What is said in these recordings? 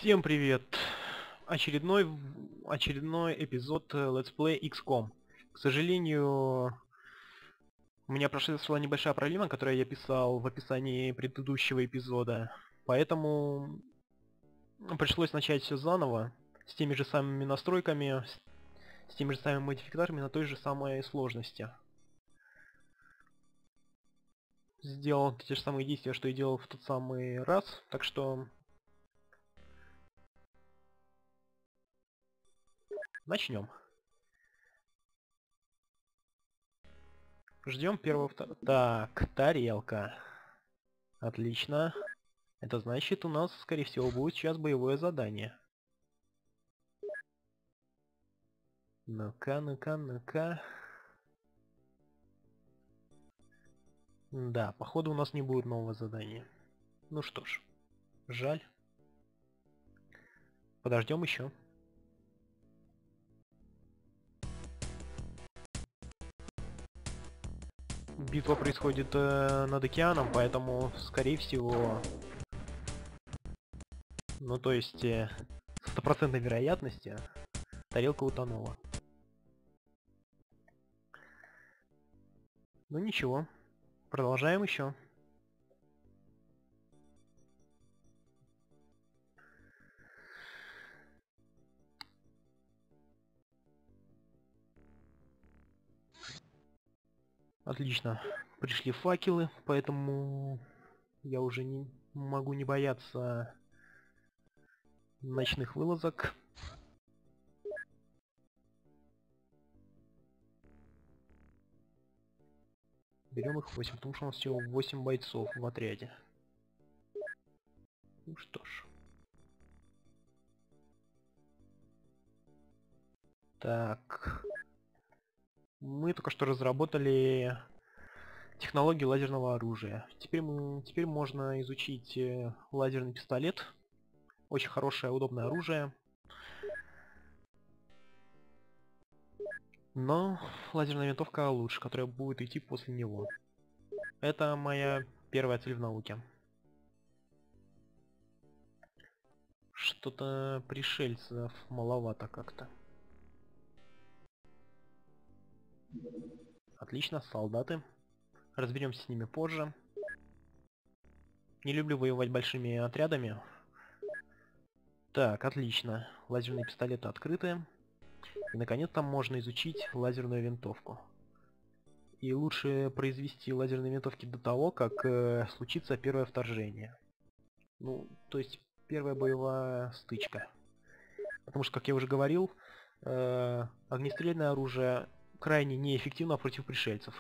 Всем привет! Очередной эпизод Let's Play XCOM. К сожалению, у меня произошла небольшая проблема, которую я писал в описании предыдущего эпизода. Поэтому пришлось начать все заново, с теми же самыми настройками, с теми же самыми модификаторами на той же самой сложности. Сделал те же самые действия, что и делал в тот самый раз, так что начнем. Ждем первого. Так, тарелка. Отлично. Это значит, у нас, скорее всего, будет сейчас боевое задание. Ну-ка, ну-ка, ну-ка. Да, походу у нас не будет нового задания. Ну что ж, жаль. Подождем еще. Битва происходит над океаном, поэтому, скорее всего... Ну, то есть, с стопроцентной вероятностью тарелка утонула. Ну ничего, продолжаем еще. Отлично, пришли факелы, поэтому я уже не могу не бояться ночных вылазок. Берем их 8, потому что у нас всего 8 бойцов в отряде. Ну что ж. Так. Мы только что разработали технологию лазерного оружия. Теперь можно изучить лазерный пистолет. Очень хорошее, удобное оружие. Но лазерная винтовка лучше, которая будет идти после него. Это моя первая цель в науке. Что-то пришельцев маловато как-то. Отлично, солдаты. Разберемся с ними позже. Не люблю воевать большими отрядами. Так, отлично. Лазерные пистолеты открыты. И наконец-то можно изучить лазерную винтовку. И лучше произвести лазерные винтовки до того, как случится первое вторжение. Ну, то есть первая боевая стычка. Потому что, как я уже говорил, огнестрельное оружие крайне неэффективно против пришельцев.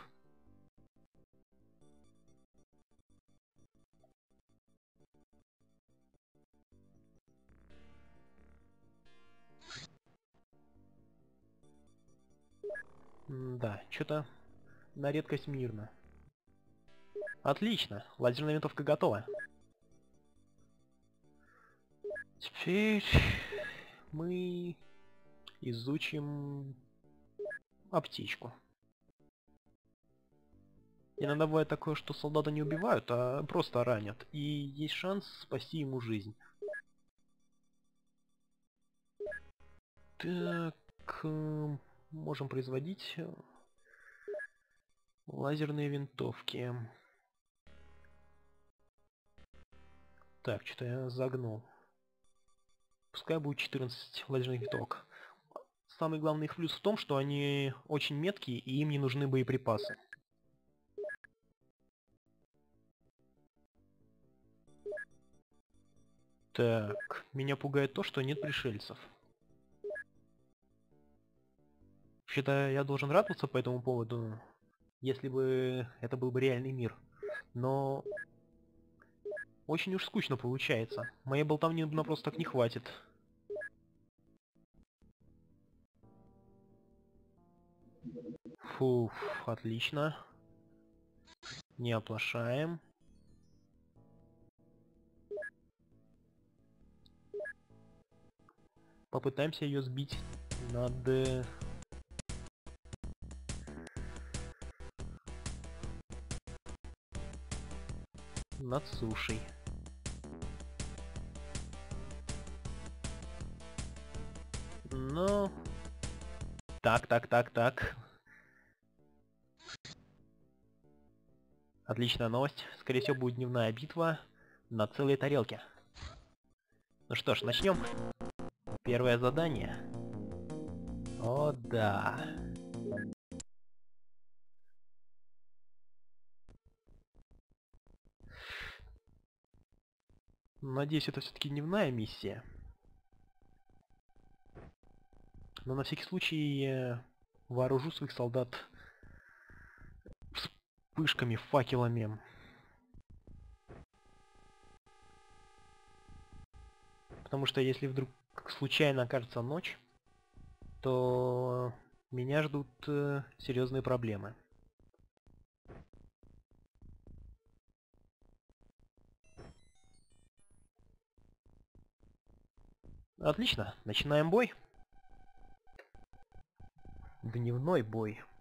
Да, что-то на редкость мирно. Отлично, лазерная винтовка готова. Теперь мы изучим аптечку. Иногда бывает такое, что солдата не убивают, а просто ранят. И есть шанс спасти ему жизнь. Так, можем производить лазерные винтовки. Так, что-то я загнул. Пускай будет 14 лазерных винтовок. Самый главный их плюс в том, что они очень меткие и им не нужны боеприпасы. Так, меня пугает то, что нет пришельцев. Вообще-то я должен радоваться по этому поводу, если бы это был бы реальный мир. Но очень уж скучно получается. Моей болтовни просто так не хватит. Фуф, отлично. Не оплошаем. Попытаемся ее сбить над сушей. Ну... Так. Отличная новость. Скорее всего, будет дневная битва на целой тарелке. Ну что ж, начнем. Первое задание. О, да. Надеюсь, это все-таки дневная миссия. Но на всякий случай вооружу своих солдат вспышками, факелами. Потому что если вдруг случайно окажется ночь, то меня ждут серьезные проблемы. Отлично, начинаем бой. Дневной бой.